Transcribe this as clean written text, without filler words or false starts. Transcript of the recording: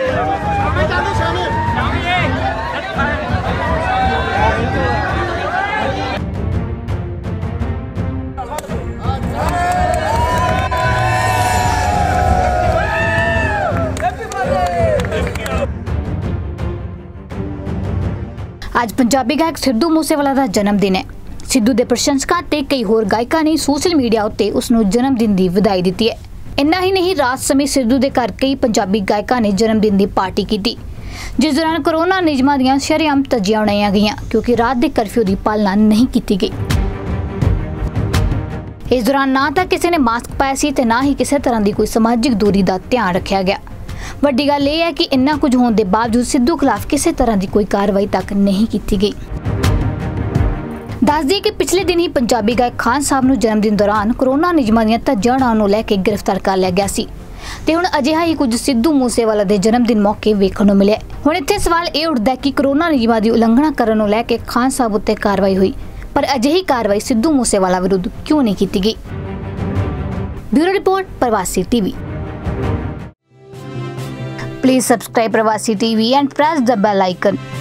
आज पंजाबी गायक सिद्धू मूसेवाला का जन्मदिन है। सिद्धू के प्रशंसकों ते कई होर गायकों ने सोशल मीडिया उत्ते उसनू जन्मदिन की बधाई दी है। इन्ना ही नहीं, रात समय सिद्धू के घर कई पंजाबी गायकों ने जन्मदिन की पार्टी की, जिस दौरान कोरोना नियमां दीआं शरेआम धज्जियां उड़ाईयां गईयां क्योंकि रात के कर्फ्यू की पालना नहीं की गई। इस दौरान ना तो किसी ने मास्क पाया सी ते ना ही किसी तरह की कोई समाजिक दूरी का ध्यान रखा गया। वड्डी गल यह है कि इन्ना कुछ होने के बावजूद सिद्धू खिलाफ किसी तरह की कोई कार्रवाई तक नहीं की गई। दस दिए कि पिछले दिन ही पंजाबी गायक खान साहब नूं जन्मदिन दौरान कोरोना नियमां दीआं धज्जियां उड़ाउण नूं लैके गिरफ्तार कर लिया गया सी ते हुण अजिहा ही कुछ सिद्धू मूसेवाला के जन्मदिन मौके वेखण नूं मिलिਆ। हुण इत्थे सवाल यह उठदा है कि कोरोना नियमां की उलंघना करन नूं लैके खान साहब उत्ते कार्रवाई हुई, पर अजिही कार्रवाई सिद्धू मूसेवाला विरुद्ध क्यों नहीं की गई। Bureau report, Pravasi TV. Please subscribe Pravasi TV and press the bell icon.